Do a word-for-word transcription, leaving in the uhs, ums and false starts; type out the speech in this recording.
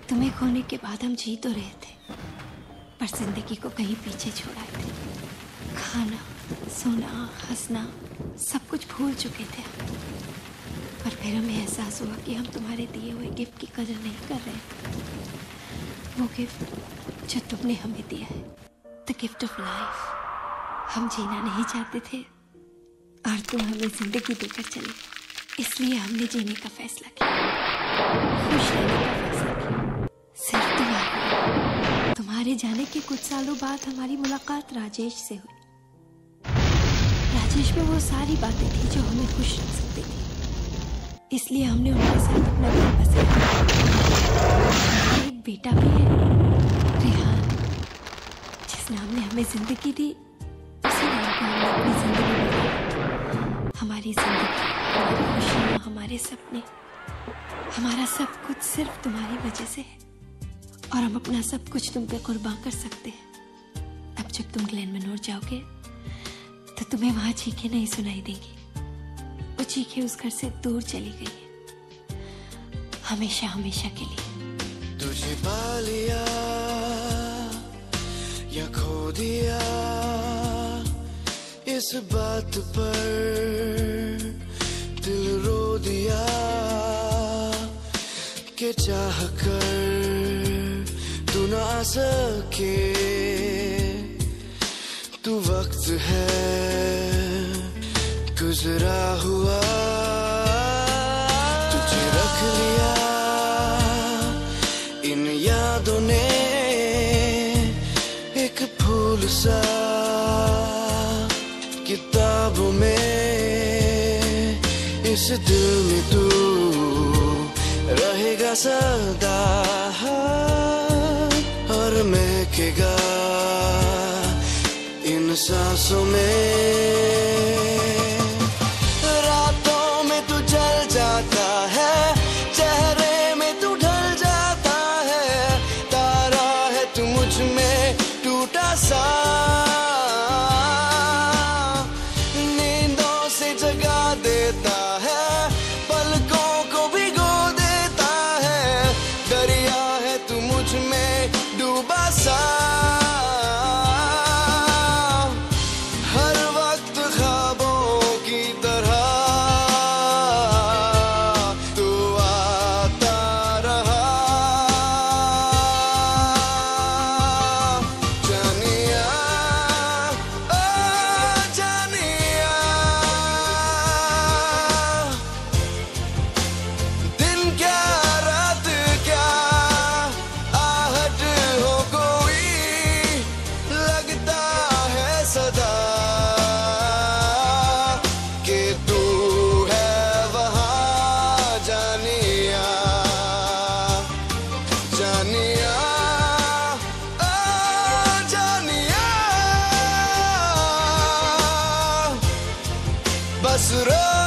तुम्हें खोने के बाद हम जी तो रहे थे, पर जिंदगी को कहीं पीछे छोड़ाए थे। खाना, सोना, हंसना सब कुछ भूल चुके थे। पर फिर हमें एहसास हुआ कि हम तुम्हारे दिए हुए गिफ्ट की कदर नहीं कर रहे। वो गिफ्ट जो तुमने हमें दिया है, द गिफ्ट ऑफ लाइफ। हम जीना नहीं चाहते थे और तुम हमें जिंदगी देकर चले, इसलिए हमने जीने का फैसला किया, खुश रहने का फैसला किया, सिर्फ तुम्हारे तुम्हारे जाने के कुछ सालों बाद हमारी मुलाकात राजेश से हुई। राजेश में वो सारी बातें थी जो हमें खुश रख सकती थी, इसलिए हमने उनके साथ अपना दिल बसाया। एक बेटा भी है, रेहान, जिस नाम ने हमें जिंदगी दी, उसी नाम पे हमने अपनी जिंदगी बनाई। हमारी जिंदगी, हमारी खुशियाँ, हमारे सपने, हमारा सब कुछ सिर्फ तुम्हारी वजह से है, और हम अपना सब कुछ तुम पे कुर्बान कर सकते हैं। अब जब तुम ग्लेन मनोर जाओगे तो तुम्हें वहां चीखें नहीं सुनाई देंगी। वो चीखें उस घर से दूर चली गई है, हमेशा हमेशा के लिए। तुझे पा लिया या खो दिया, इस बात पर दिल रो दिया कि चाह कर तू ना आ सके। तू वक्त है गुजरा हुआ, तुझे रख लिया इन यादों ने एक फूल सा किताबों में। इस दिल में तू रहेगा सदा और महकेगा इन सांसों में। रातों में तू जल जाता है, चेहरे में तू ढल जाता है, तारा है तू मुझ में टूटा सा, नींदों से जगा देता है, पलकों को भिगो देता है, दरिया है तू मुझ में डूबा सा। बस रो